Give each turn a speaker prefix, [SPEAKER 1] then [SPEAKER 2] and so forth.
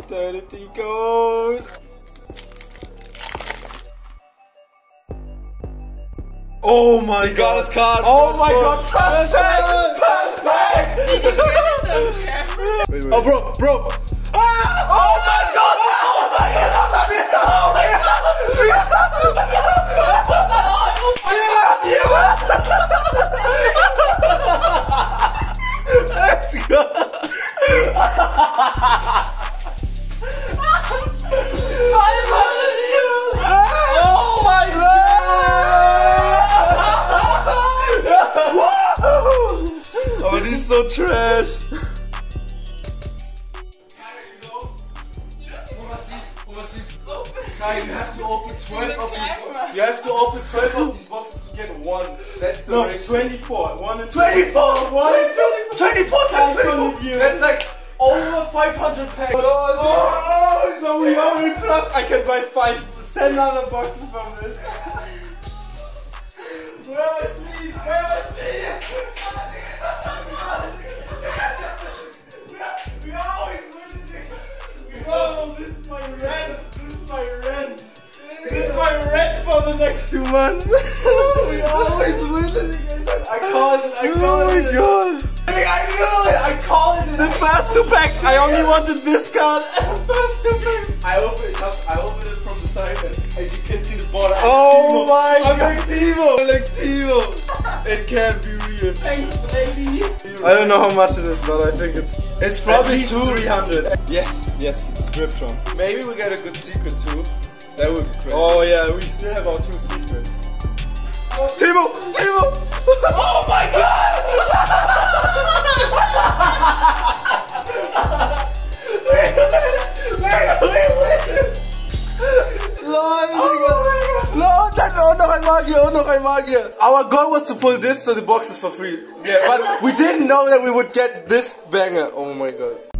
[SPEAKER 1] Eternity code. Oh my god.
[SPEAKER 2] Got his card.
[SPEAKER 1] Oh my god. Perfect. Wait.
[SPEAKER 2] Oh bro.
[SPEAKER 1] Ah! Oh my god. Oh my god. Oh my god. Let's go. Oh my god! Oh, this is so trash.
[SPEAKER 2] Kai, you have to open 12 of these. You have to open 12 of these boxes to get one. That's the ratio.
[SPEAKER 1] 24. 1 and
[SPEAKER 2] 24.
[SPEAKER 1] 24 times 24.
[SPEAKER 2] That's like over 500 packs.
[SPEAKER 1] Oh, so we only plus. I can buy 10 other boxes from this. Where is me? We always winning. Oh, this is my rent. This is my rent for the next 2 months.
[SPEAKER 2] We always win it again. I called it.
[SPEAKER 1] Oh my god.
[SPEAKER 2] I knew it. I called it.
[SPEAKER 1] The first 2 packs. I only wanted this card. First 2 packs.
[SPEAKER 2] I opened it from the side and you can see the border.
[SPEAKER 1] Oh my god.
[SPEAKER 2] Collectivo. It can't be real.
[SPEAKER 1] Thanks, lady. I don't know how much it is, but I think it's
[SPEAKER 2] probably
[SPEAKER 1] 300.
[SPEAKER 2] Yes, it's Scriptron. Maybe we get a good secret too. That would be crazy.
[SPEAKER 1] Oh yeah, we still have our 2 secrets. Timo!
[SPEAKER 2] Oh my god! Noch ein Magier. Our goal was to pull this so the box is for free. Yeah, but we didn't know that we would get this banger. Oh my god.